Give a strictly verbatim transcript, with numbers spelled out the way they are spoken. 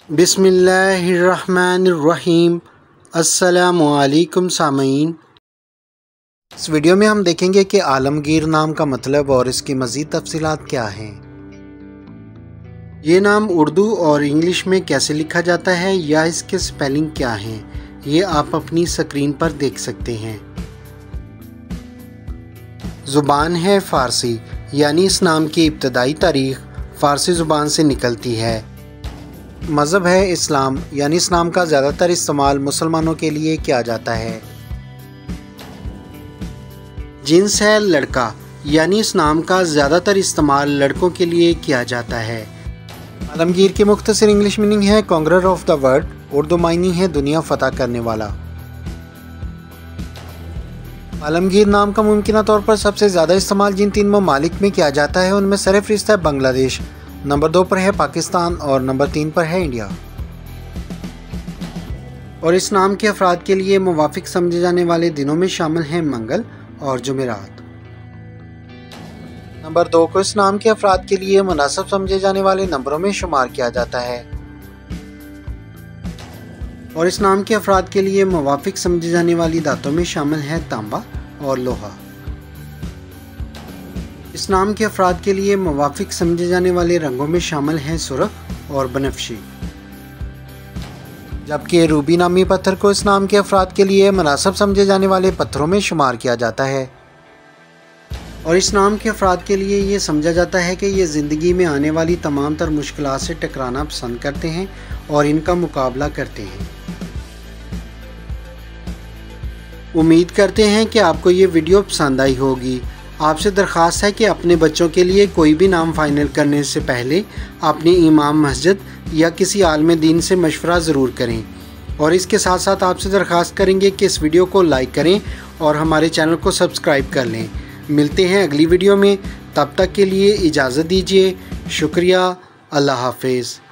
बिस्मिल्लाहिर्रहमानिर्रहीम। अस्सलामुअलैकुम सामीन। इस वीडियो में हम देखेंगे कि आलमगीर नाम का मतलब और इसकी मज़ीद तफसीलात क्या हैं। ये नाम उर्दू और इंग्लिश में कैसे लिखा जाता है या इसके स्पेलिंग क्या हैं, ये आप अपनी स्क्रीन पर देख सकते हैं। ज़ुबान है फ़ारसी, यानी इस नाम की इब्तदाई तारीख़ फ़ारसी ज़ुबान से निकलती है। मज़हब है इस्लाम, यानी इस नाम का ज़्यादातर इस्तेमाल मुसलमानों के लिए किया जाता है। जिन्स है लड़का, यानी इस नाम का ज़्यादातर इस्तेमाल लड़कों के लिए किया जाता है। आलमगीर की मुख्तसर इंग्लिश मीनिंग है conqueror of the world, Urdu मायनी है दुनिया फतह करने वाला। आलमगीर नाम का मुमकिन तौर पर सबसे ज़्यादा इस्तेमाल जिन तीन ममालिक में किया जाता है उनमें सरफ़हरिस्त है बांग्लादेश, नंबर दो पर है पाकिस्तान और नंबर तीन पर है इंडिया। और इस नाम के अफराद के लिए मुवाफिक समझे जाने वाले दिनों में शामिल हैं मंगल और जुमेरात। नंबर दो को इस नाम के अफराद के लिए मुनासिब समझे जाने वाले नंबरों में शुमार किया जाता है। और इस नाम के अफराद के लिए मुवाफिक समझे जाने वाली धातों में शामिल है तांबा और लोहा। इस नाम के अफराद के लिए मुवाफिक समझे जाने वाले रंगों में शामिल हैं सुर्ख और बनफशी। जबकि रूबी नामी पत्थर को इस नाम के अफराद के लिए मुनासिब समझे जाने वाले पत्थरों में शुमार किया जाता है। और इस नाम के अफराद के लिए ये समझा जाता है कि ये ज़िंदगी में आने वाली तमाम तर मुश्किलात से टकराना पसंद करते हैं और इनका मुकाबला करते हैं। उम्मीद करते हैं कि आपको ये वीडियो पसंद आई होगी। आपसे दरख्वास्त है कि अपने बच्चों के लिए कोई भी नाम फाइनल करने से पहले अपने इमाम मस्जिद या किसी आलिम दीन से मशवरा ज़रूर करें। और इसके साथ साथ आपसे दरख्वास्त करेंगे कि इस वीडियो को लाइक करें और हमारे चैनल को सब्सक्राइब कर लें। मिलते हैं अगली वीडियो में, तब तक के लिए इजाज़त दीजिए। शुक्रिया। अल्लाह हाफिज़।